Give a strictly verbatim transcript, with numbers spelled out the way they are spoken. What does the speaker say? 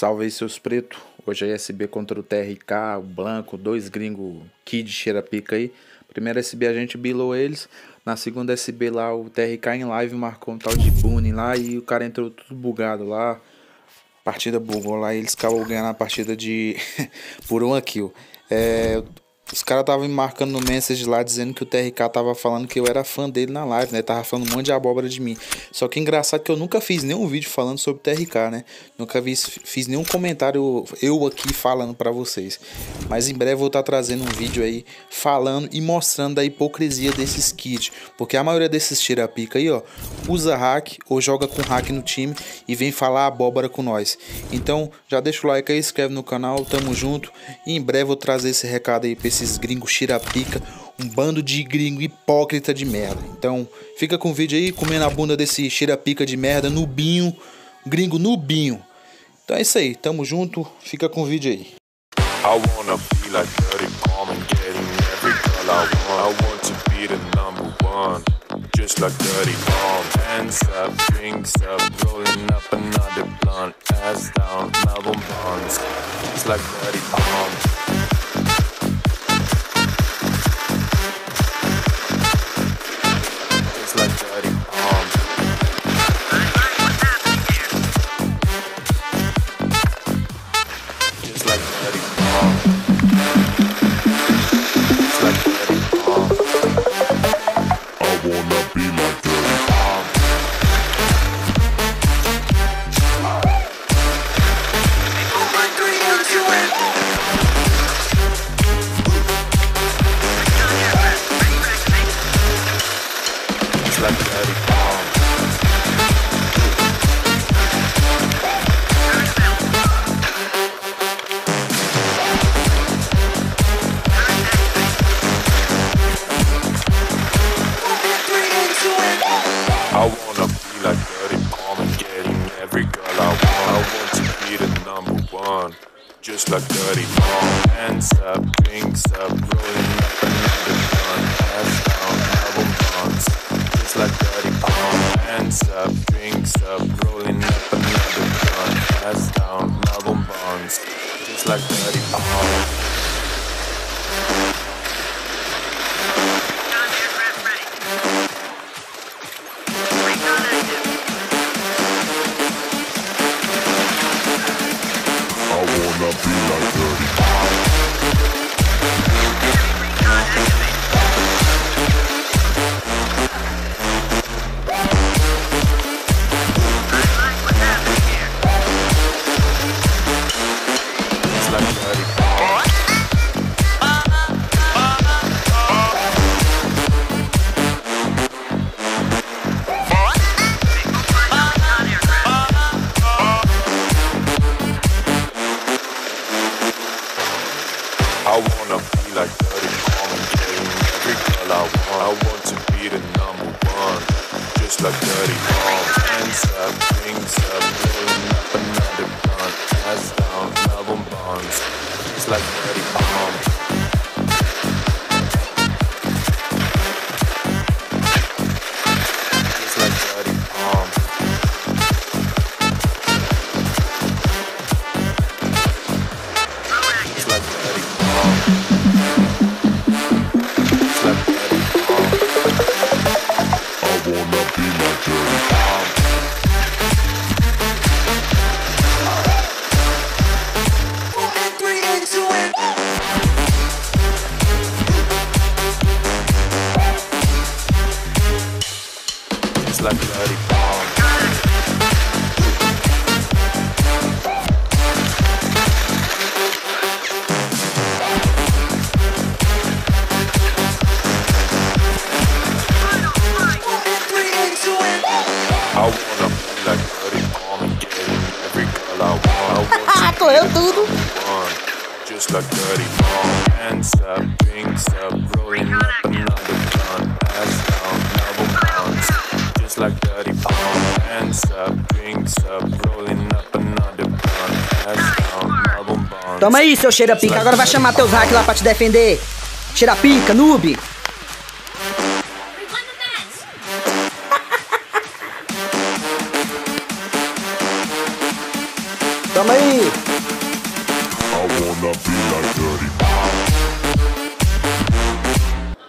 Salve aí, seus pretos. Hoje é S B contra o T R K, o Blanco, dois gringos Kid cheira pica aí. Primeira S B a gente bilou eles. Na segunda S B lá o T R K em live marcou um tal de Boone lá e o cara entrou tudo bugado lá. Partida bugou lá e eles acabam ganhando a partida de por uma kill. É... Os caras estavam me marcando no message lá dizendo que o T R K tava falando que eu era fã dele na live, né? Tava falando um monte de abóbora de mim. Só que engraçado que eu nunca fiz nenhum vídeo falando sobre o T R K, né? Nunca vi, fiz nenhum comentário eu aqui falando pra vocês. Mas em breve eu vou estar trazendo um vídeo aí falando e mostrando a hipocrisia desses kids. Porque a maioria desses tira-pica aí, ó, usa hack ou joga com hack no time e vem falar abóbora com nós. Então já deixa o like aí, inscreve no canal, tamo junto. E em breve eu vou trazer esse recado aí pra esses gringos tira-pica, um bando de gringo hipócrita de merda. Então fica com o vídeo aí, comendo a bunda desse tira-pica de merda, nubinho, gringo nubinho. Então é isso aí, tamo junto, fica com o vídeo aí. I wanna be like Dirty Palm and getting every girl I want. I want to be the number one, just like Dirty Palm. Hands up, drinks up, rolling up another blunt. Ass down, Melbourne Bonds, just like Dirty Palm. Just like Dirty Palm. Just like Dirty Palm. Just like Dirty Palm. I wanna be like Dirty Palm. Just like Dirty Palm. I wanna be like Dirty Palm and getting every girl I want. I want to be the number one, just like Dirty Palm. Hands up, drinks up, rolling up another blunt. Ass down, album bonds, just like Dirty Palm. Hands up, drinks up, rolling up another blunt. Ass down, album bonds, just like Dirty Palm. I wanna be like Dirty Palm. Just like Dirty Palm. I wanna be like Dirty Palm and getting every girl I want. I want to be the number one, just like Dirty Palm. Hands up, drinks up, rolling up another blunt. Ass down, Melbourne Bonds, just like Dirty Palm. Just like Dirty Palm. Just like Dirty Palm. Just like Dirty Palm. I wanna be like Dirty Palm. Just like Dirty Palm. I wanna be like Dirty Palm and getting every girl I want. I want to Correu be tudo. the one, just like Dirty Palm. Hands up, drinks up, rolling up another blunt. Ass down, Melbourne Bonds, just like Dirty Palm. Hands up, drinks up, rolling up another blunt. Ass down, Melbourne Bonds. Toma aí, seu cheira-pica. Agora vai chamar teus hacks lá pra te defender. Cheira-pica, noob. Tamo aí. I wanna be like Dirty